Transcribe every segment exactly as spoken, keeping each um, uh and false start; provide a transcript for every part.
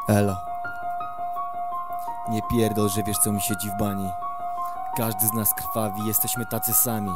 Elo. Nie pierdol, że wiesz co mi siedzi w bani. Każdy z nas krwawi, jesteśmy tacy sami.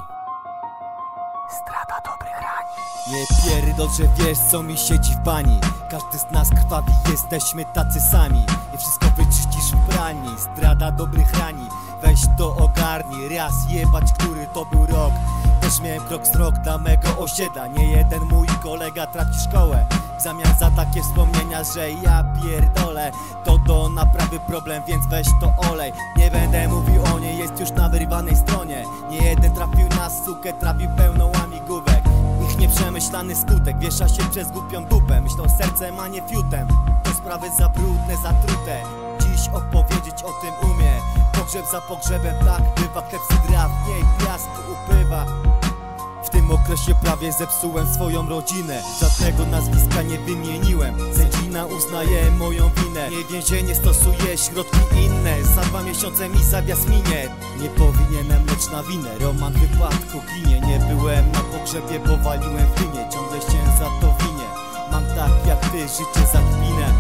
Strata dobrych rani. Nie pierdol, że wiesz co mi siedzi w bani. Każdy z nas krwawi, jesteśmy tacy sami. Nie wszystko wyczyścisz w pralni. Zdrada dobrych rani. Weź to ogarnij, raz jebać, który to był rok. Też miałem krok z rok dla mego osiedla. Nie jeden mój kolega traci szkołę w zamian za takie wspomnienia, że ja pierdolę. To do naprawy problem, więc weź to olej. Nie będę mówił o niej, jest już na wyrywanej stronie. Nie jeden trafił na sukę, trafił pełną łamigłówek. Ich nieprzemyślany skutek wiesza się przez głupią dupę. Myślą sercem, a nie fiutem. To sprawy za brudne, zatrute. Dziś opowiedzieć o tym umie. Pogrzeb za pogrzebem, tak bywa. Klepsydra w niej piasku upływa. W tym okresie prawie zepsułem swoją rodzinę. Żadnego nazwiska nie wymieniłem. Sędzina uznaje moją winę. Nie więzienie, stosuje środki inne. Za dwa miesiące mi zawias minie. Nie powinienem, lecz na winę. Roman w wypadku ginie. Nie byłem na pogrzebie, bo waliłem w dynie. Ciągle się za to winię. Mam tak jak ty, życie za kpinę.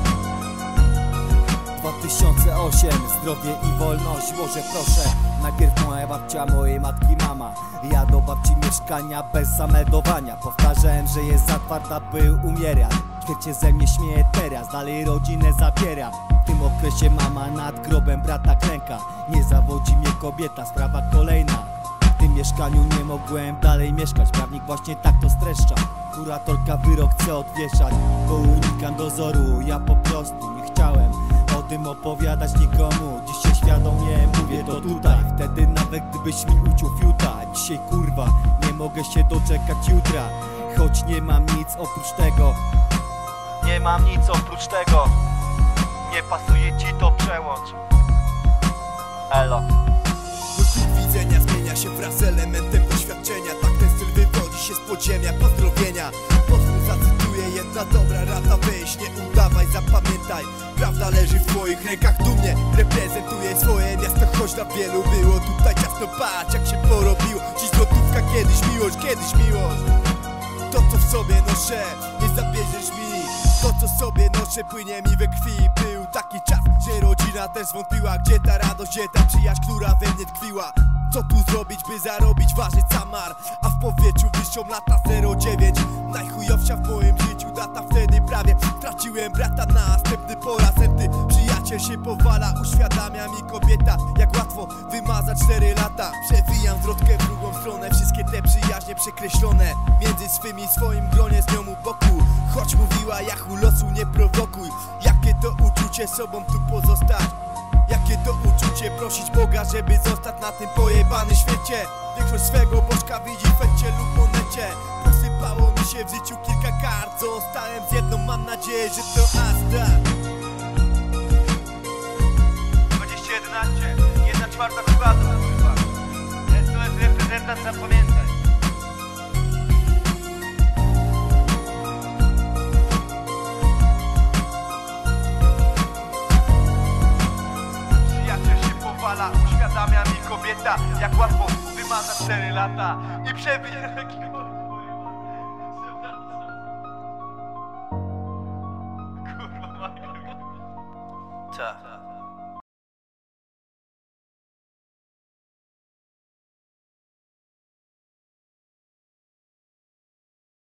dwa tysiące osiem, zdrowie i wolność, Boże proszę. Najpierw moja babcia, mojej matki mama. Ja do babci mieszkania bez zameldowania. Powtarzałem, że jest za twarda, by umierać. Świat się ze mnie śmieje teraz, dalej rodzinę zabiera. W tym okresie mama nad grobem brata klęka. Nie zawodzi mnie kobieta, sprawa kolejna. W tym mieszkaniu nie mogłem dalej mieszkać. Prawnik właśnie tak to streszcza. Kuratorka wyrok chce odwieszać, bo unikam dozoru. Ja po prostu nie chciałem o tym opowiadać nikomu. Dzisiaj świadomie mówię to tutaj. Wtedy nawet gdybyś mi uciął fiuta. Dzisiaj kurwa nie mogę się doczekać jutra. Choć nie mam nic oprócz tego. Nie mam nic oprócz tego. Nie pasuje ci to, przełącz. Elo. Mój punkt widzenia zmienia się wraz z elementem doświadczenia. Tak ten styl wywodzi się z podziemia. Pozdrowienia. Pozwól zacytuję, jedna dobra rada, weź, nie udawaj, zapamiętaj. Prawda leży w twoich rękach, dumnie reprezentuję swoje miasto. Choć na wielu było tutaj ciasno, patrz jak się porobiło. Dziś złotówka, kiedyś miłość, kiedyś miłość. To co w sobie noszę, nie zabierzesz mi. To co sobie noszę, płynie mi we krwi. Był taki czas, że rodzina też wątpiła. Gdzie ta radość, gdzie ta przyjaźń, która we mnie tkwiła. Co tu zrobić, by zarobić, ważyć samar. A w powietrzu wyższą lata zero dziewięć. Najchujowsza w moim życiu data, wtedy prawie traciłem brata. Następny po raz enty, przyjaciel się powala. Uświadamia mi kobieta, jak łatwo wymazać cztery lata. Przewijam zwrotkę w drugą stronę, wszystkie te przyjaźnie przekreślone. Między swymi swoim gronie, z nią u boku. Choć mówiła, jachu losu nie prowokuj. Jakie to uczucie sobą tu pozostać. Jakie to uczucie prosić Boga, żeby zostać na tym pojebanym świecie. Większość swego bożka widzi w fecie lub monecie. Posypało mi się w życiu kilka kart. Zostałem z jedną, mam nadzieję, że to asta. dwadzieścia jedenaście, jedna czwarta składu, kurwa. S O S reprezentant, zapamiętaj. Uświadamia mi kobieta, jak łatwo wymaza cztery lata i przebije kurwa, kurwa.